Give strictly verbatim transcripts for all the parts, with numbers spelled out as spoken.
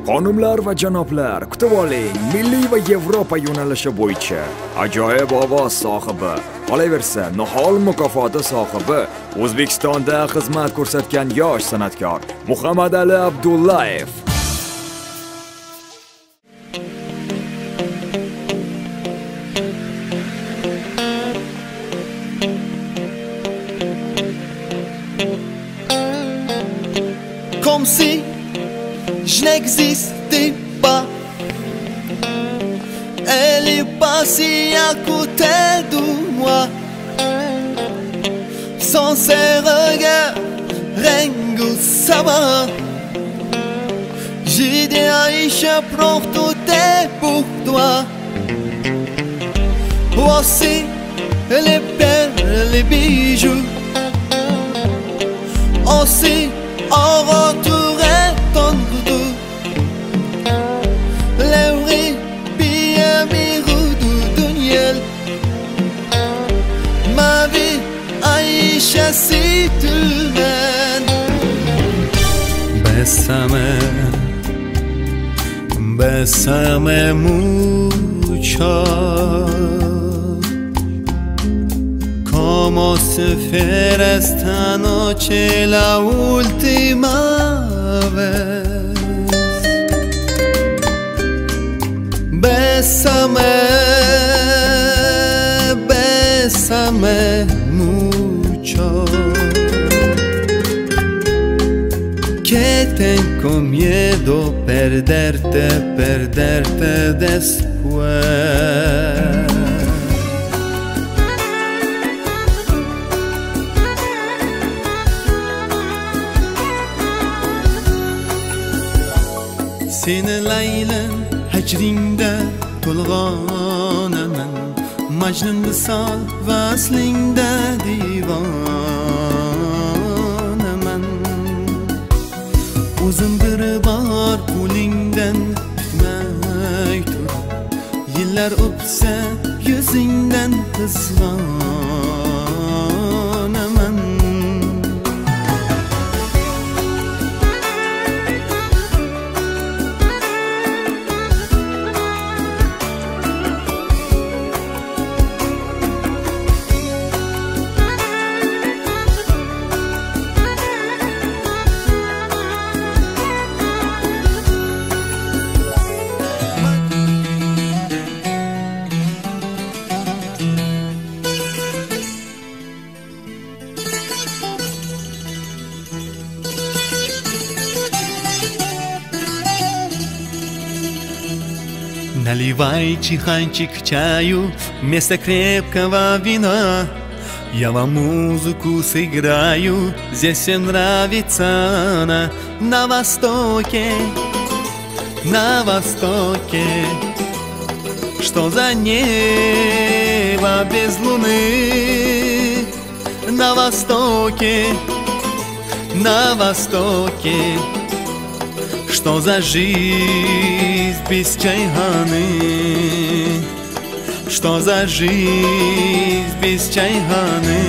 Xonimlar va janoblar, kutib oling, milliy va Yevropa yo'nalishi bo'yicha ajoyib ovoz sohibi, qolaversa, Nihol mukofoti sohibi, O'zbekistonda xizmat ko'rsatgan yosh san'atkor Muhammadali Abdullayev. Comme si je n'existais pas. Elle est passée à côté de moi. Sans ses regards, rien que ça va. J'ai dit Aïcha, prends tout est pour toi. Voici les perles, les bijoux. Aussi en retouré ton doudou. Les vrais billets mirous du dunyel. Ma vie, Aïcha, si tu m'aimes. Bésame, bésame mucho. Como si fuera esta noche la última vez. Bésame, bésame mucho. Que tengo miedo perderte, perderte después. Seni laylan hajringda to'lg'onaman, Majnun misol vaslingda divonaman. O'zim bir bor qo'lingdan tutmay tur, yillar o'tsa yuzingdan qizg'onaman. Наливай чиханчик чаю вместо крепкого вина. Я вам музыку сыграю, здесь всем нравится она. На востоке, на востоке, что за небо без луны. На востоке, на востоке, что за жизнь без чайханы? Что за жизнь без чайханы?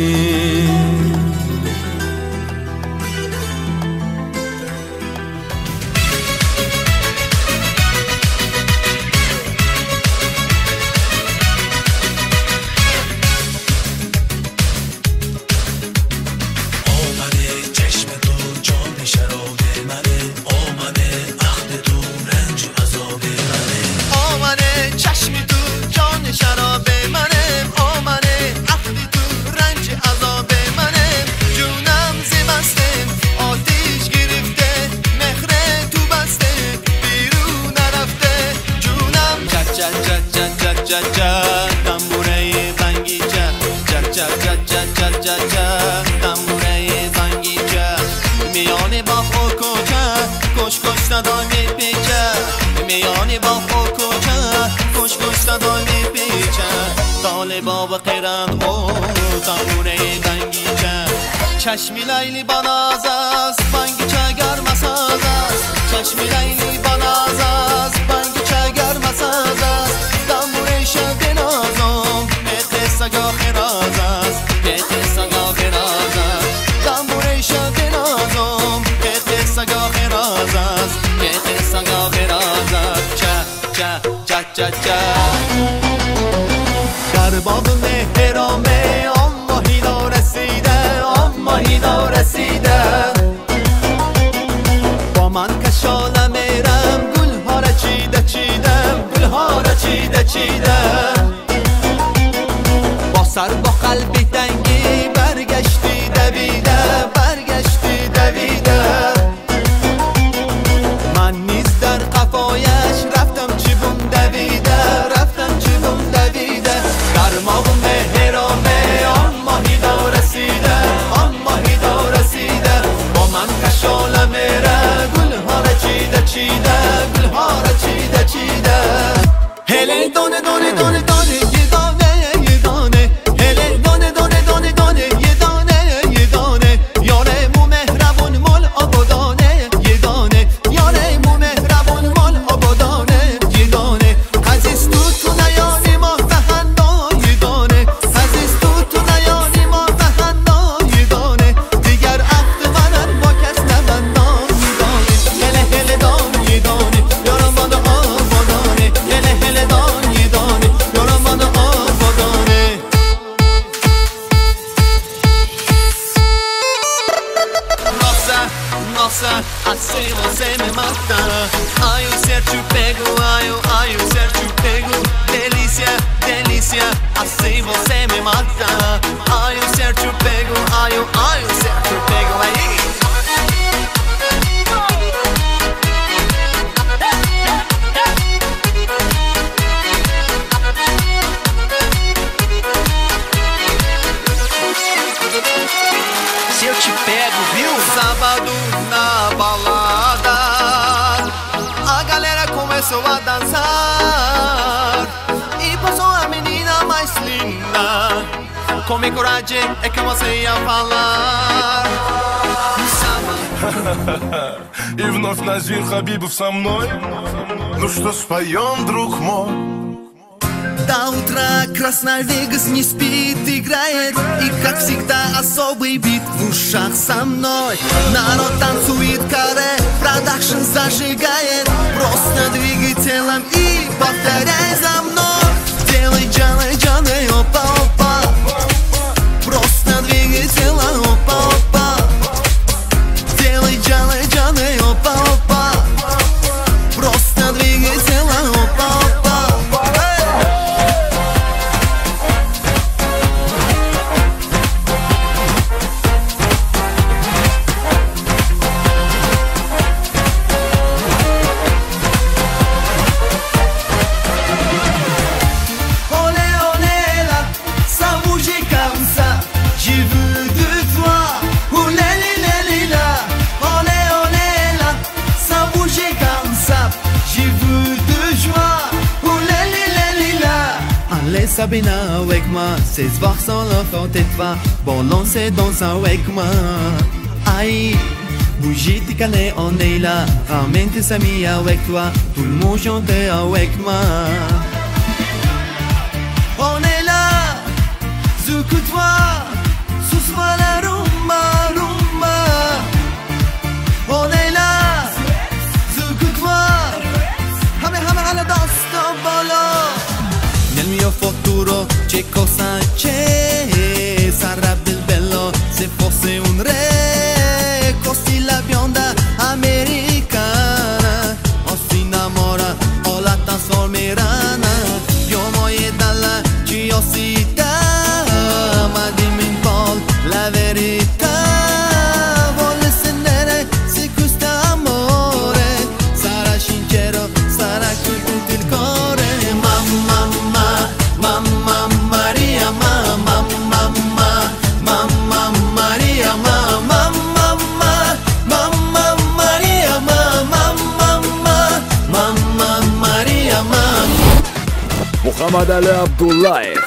میان باغ و کوچه کش کش صدای میپیچه. میان باغ و کوچه کش کش صدای میپیچه. طالبا و قیرند و تنبوره بنگیچه. چشمی لیلی بناز است بنگیچه گرم ساز است. چشمی لیلی بناز است بنگیچه گرم ساز است. تنبوره شب نازم به قصه گاه راز است. به قصه گاه راز است. تنبوره شب نازم به قصه گاه راز است. به قصه چیده با سر با قلبی تنگی برگشتی دویده برگشتی دویده من نیز در قفایش رفتم چی بوم دویده رفتم چی بوم دویده در ماغم هرامه آن ماهی دا رسیده آن ماهی دا رسیده با من کشاله میره گلها را چیده چیده گلها را چیده چیده هله دانه دانه دانه دانه یه دانه یه دانه هله دانه دانه دانه دانه یه دانه یه دانه یاره مو مهربون مال آبادانه یه دانه یاره مو مهربون مال آبادانه یه دانه عزیز تو تو نیانی ما فهندا یه دانه عزیز تو تو نیانی ما فهندا یه دانه دیگر عهد منن با کس نبندان یه دانه هله هله دانه یه دانه یارم بادا آبادانه هله هله دانه یه دانه یارم بادا آبادانه Nossa, nossa, assim você me mata. Ai, o certo pego, ai, o, ai, o certo pego. Delícia, delícia, assim você me mata. Ai, o certo pego, ai, o, ai, o certo pego. Aí. Se eu te pego, viu? Sábado na balada, a galera começou a dançar e passou a menina mais linda. Com coragem é que você ia falar. И вновь Назир Хабибов со мной. Ну что, споем, друг мой? До утра Красновегас не спит, играет. И как всегда особый бит в ушах со мной. Народ танцует каре, продакшн зажигает. Просто двигай телом и повторяй за мной. Делай, делай, делай, опа, опа. Просто двигай телом, опа, опа. Делай, делай, делай, опа, опа. Просто двигай телом, опа, опа. Sabina avec moi, c'est se voir sans l'enfant et toi. Bon, on se danse avec moi. Aïe, bougie tes canets, on est là. Ramène tes amis avec toi. Tout le monde chante avec moi. On est là, secoue-toi. Ce soir la rumba, rumba. On est là, secoue-toi. Hame, hame, alla danse dans bolo. Nel mio futuro c'è cosa c'è, sarebbe il bello se fosse un re, così la bionda americana, o si innamora o la trasformerana, io muoio dalla curiosità, ma dimmi un po' la verità, voglio sapere se questo amore sarà sincero, sarà con tutto il cuore, mamma. Mamma Maria, mamma, mamma, mamma Maria, mamma, mamma, mamma Maria, mamma, mamma, mamma Maria, mamma. Muhammad Ali Abdullayev.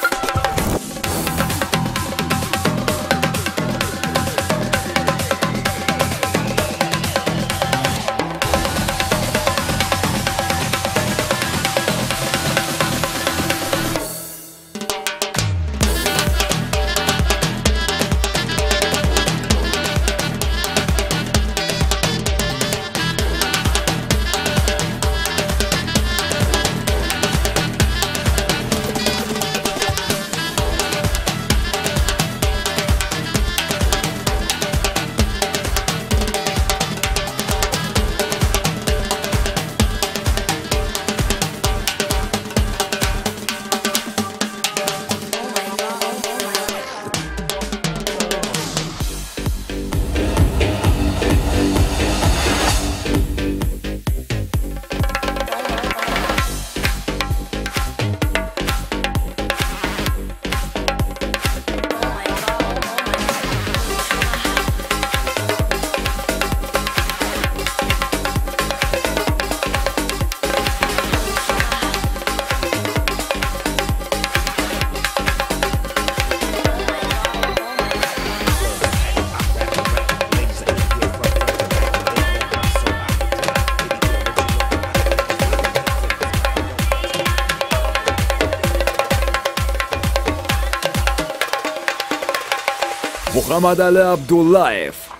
Muhammadali Abdullayev.